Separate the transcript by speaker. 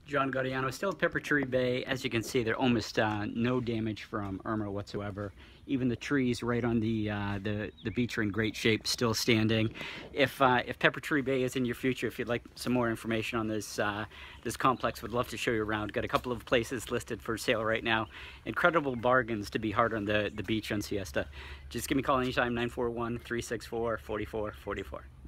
Speaker 1: John Gaudiano, still at Peppertree Bay. As you can see, there almost no damage from Irma whatsoever. Even the trees right on the beach are in great shape, still standing. If Peppertree Bay is in your future, if you'd like some more information on this this complex, would love to show you around. Got a couple of places listed for sale right now. Incredible bargains to be hard on the beach on Siesta. Just give me a call anytime, 941-364-4444.